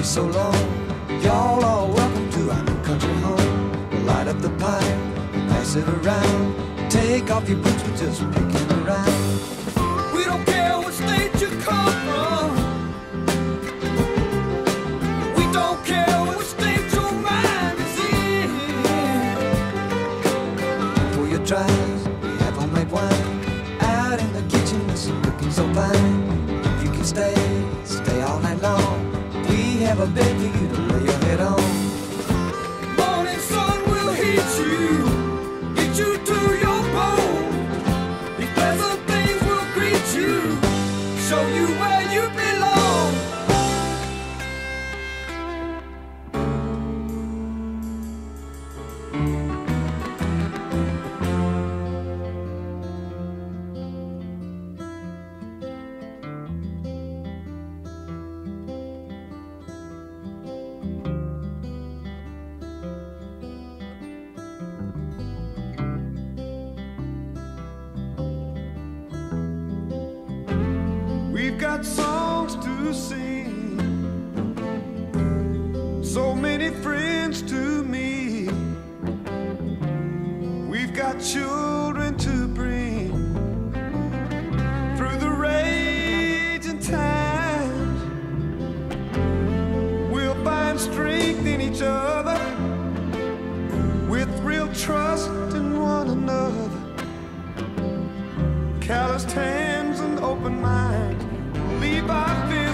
so long. Y'all are welcome to our new country home. We'll light up the pipe and pass it around. Take off your boots, we're just picking around. We don't care what state you come from. We don't care what state your mind is in. For your drives, we have homemade wine. Out in the kitchen, it's looking so fine. If you can stay all night long. We have a bed for you to lay your head on. Morning sun will heat you, get you to your bone. These pleasant things will greet you, show you where you belong. We've got songs to sing, so many friends to meet. We've got children to bring through the raging times. We'll find strength in each other with real trust in one another. Calloused hands and open minds, leave our fear